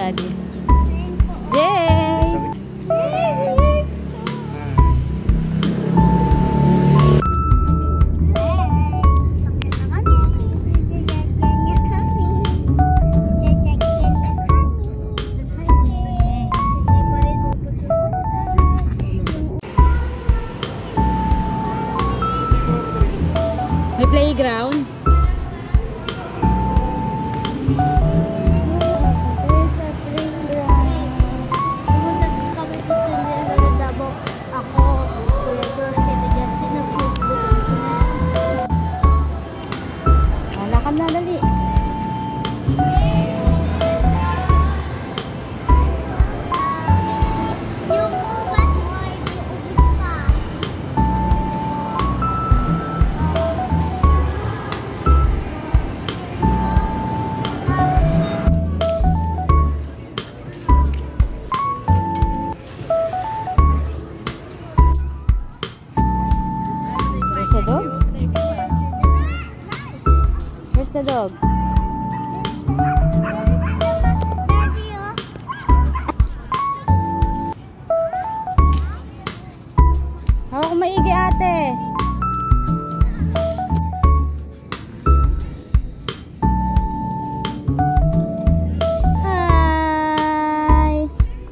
Daddy. Jace! May playground. Lakad na, dali. Yung ubat mo ay ubus pa. Where's the dog? Where's the dog? Hawak maigi, ate. Hi.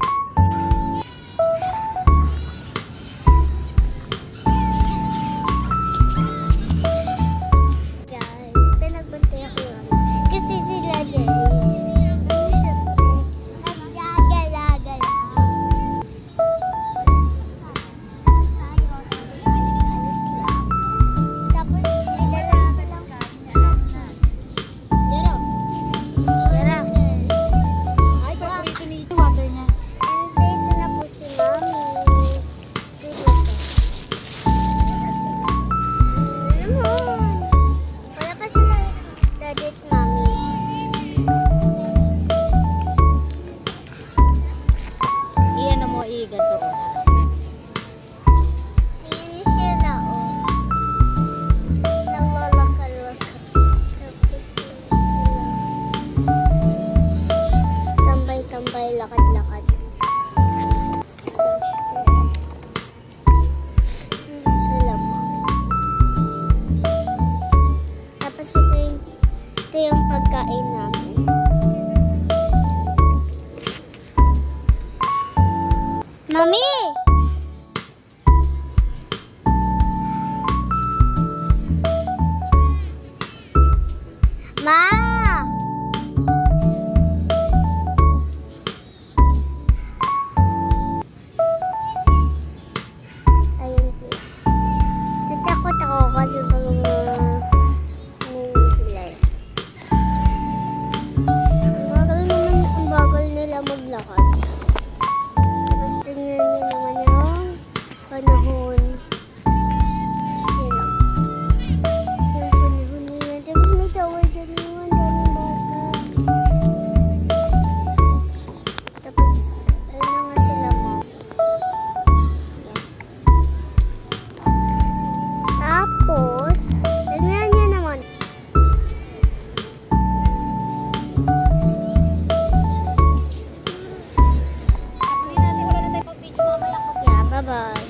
Pinagbantay ako yun. Kasi sila guys. Gala-gala. Tapos, may dala na lang. Dero. Dero. Ay, paborito ni yung water niya. Dito na po si Mami. Wala pa sila daddy at Mami. Iyan mo, ganito. Ayan na sila, oh. Naglalakad-lakad. Tapos sila. Tambay-tambay, lakad-lakad. Sila mo. Tapos ito yung pagkain namin. Mami! Ma! Ayun sila. Natakot ako kasi pag sila eh. Ang bagal nila maglakad. Tapos tingnan niyo naman yung panahon. Yan lang. Yung panahon nila. Tapos may tower dyan yung daming bata. Tapos, ayun na nga sila mo. Tapos, tingnan niyo naman. Yeah, bye-bye.